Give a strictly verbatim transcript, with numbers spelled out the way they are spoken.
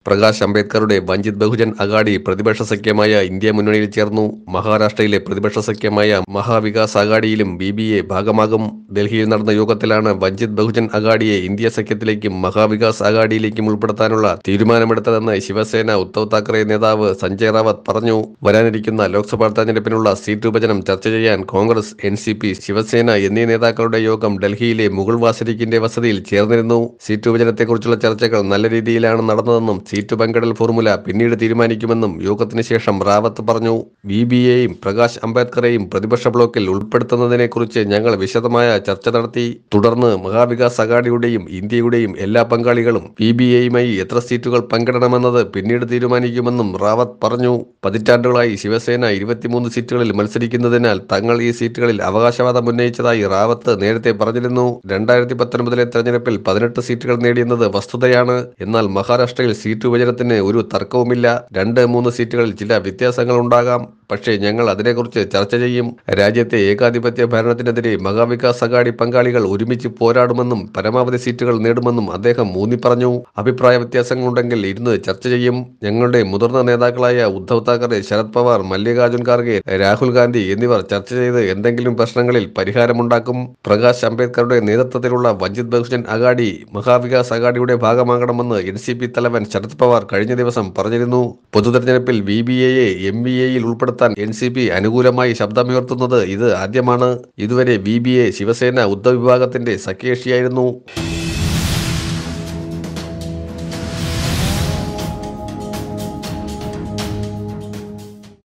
പ്രകാശ് അംബേദ്കറുടെ വഞ്ചിത് ബഹുജൻ അഗാഡി പ്രതിപക്ഷ സഖ്യമായ ഇന്ത്യ മുന്നണിയിൽ ചേർന്നു. മഹാരാഷ്ട്രയിലെ പ്രതിപക്ഷ സഖ്യമായ മഹാവികാസ് അഗാഡിയിലും ബി ബി എ ഭാഗമാകും. ഡൽഹിയിൽ നടന്ന യോഗത്തിലാണ് വഞ്ചിത് ബഹുജൻ അഗാഡിയെ ഇന്ത്യ സഖ്യത്തിലേക്കും മഹാവികാസ് അഗാഡിയിലേക്കും ഉൾപ്പെടുത്താനുള്ള തീരുമാനമെടുത്തതെന്ന് ശിവസേന ഉദ്ധവ് താക്കറെ നേതാവ് സഞ്ജയ് റാവത്ത് പറഞ്ഞു. വരാനിരിക്കുന്ന ലോക്സഭാ തെരഞ്ഞെടുപ്പിനുള്ള സീറ്റ് വിഭജനം ചർച്ച ചെയ്യാൻ Congress, N C P, Shiv Sena എന്നീ നേതാക്കളുടെ യോഗം ഡൽഹിയിലെ മുകുൾ വാസനിക്കിന്റെ വസതിയിൽ ചേർന്നിരുന്നു. സീറ്റ് വിഭജനത്തെക്കുറിച്ചുള്ള ചർച്ചകൾ നല്ല രീതിയിലാണ് നടന്നതെന്നും സീറ്റ് പങ്കിടൽ ഫോർമുല പിന്നീട് തീരുമാനിക്കുമെന്നും യോഗത്തിന് ശേഷം റാവത്ത് പറഞ്ഞു. ബി ബി എയും പ്രകാശ് അംബേദ്കറെയും പ്രതിപക്ഷ ബ്ലോക്കിൽ ഉൾപ്പെടുത്തുന്നതിനെക്കുറിച്ച് ഞങ്ങൾ വിശദമായ ചർച്ച നടത്തി. തുടർന്ന് മഹാവികാസ് അഗാഡിയുടെയും ഇന്ത്യയുടെയും എല്ലാ പങ്കാളികളും ബി ബി എയുമായി എത്ര സീറ്റുകൾ പങ്കിടണമെന്നത് പിന്നീട് തീരുമാനിക്കുമെന്നും റാവത്ത് പറഞ്ഞു. പതിറ്റാണ്ടുകളായി ശിവസേന ഇരുപത്തിമൂന്ന് സീറ്റുകളിൽ മത്സരിക്കുന്നതിനാൽ തങ്ങൾ ഈ സീറ്റുകളിൽ അവകാശവാദം ഉന്നയിച്ചതായി റാവത്ത് നേരത്തെ പറഞ്ഞിരുന്നു. രണ്ടായിരത്തി പത്തൊൻപതിലെ തെരഞ്ഞെടുപ്പിൽ പതിനെട്ട് സീറ്റുകൾ നേടിയെന്നത് വസ്തുതയാണ്. എന്നാൽ മഹാരാഷ്ട്രയിൽ സീറ്റ് വിഭജനത്തിന് ഒരു തർക്കവുമില്ല. രണ്ട് മൂന്ന് സീറ്റുകളിൽ ചില വ്യത്യാസങ്ങൾ ഉണ്ടാകാം. പക്ഷേ ഞങ്ങൾ അതിനെക്കുറിച്ച് ചർച്ച ചെയ്യും. രാജ്യത്തെ ഏകാധിപത്യ ഭരണത്തിനെതിരെ മഹാവികാസ് അഗാഡി പങ്കാളികൾ ഒരുമിച്ച് പോരാടുമെന്നും പരമാവധി സീറ്റുകൾ നേടുമെന്നും അദ്ദേഹം ഊന്നിപ്പറഞ്ഞു. അഭിപ്രായ വ്യത്യാസങ്ങളുണ്ടെങ്കിൽ ഇരുന്ന് ചർച്ച ചെയ്യും. ഞങ്ങളുടെ മുതിർന്ന നേതാക്കളായ ഉദ്ധവ് താക്കറെ, ശരത് പവാർ, മല്ലികാർജുൻ ഖാർഗെ, രാഹുൽ ഗാന്ധി എന്നിവർ ചർച്ച ചെയ്ത് എന്തെങ്കിലും പ്രശ്നങ്ങളിൽ പരിഹാരമുണ്ടാക്കും. പ്രകാശ് അംബേദ്കറുടെ നേതൃത്വത്തിലുള്ള വഞ്ചിത് ബഹുജൻ അഗാഡി മഹാവികാസ് അഗാഡിയുടെ ഭാഗമാകണമെന്ന് എൻ സി പി തലവൻ ശരത് പവാർ കഴിഞ്ഞ ദിവസം പറഞ്ഞിരുന്നു. പൊതുതെരഞ്ഞെടുപ്പിൽ ബി ബി എയെ എം വി എയിൽ ഉൾപ്പെടുത്താൻ എൻ സി പി അനുകൂലമായി ശബ്ദമുയർത്തുന്നത് ഇത് ആദ്യമാണ്. ഇതുവരെ B B A Shiv Sena Uddhav വിഭാഗത്തിന്റെ സഖ്യകക്ഷിയായിരുന്നു.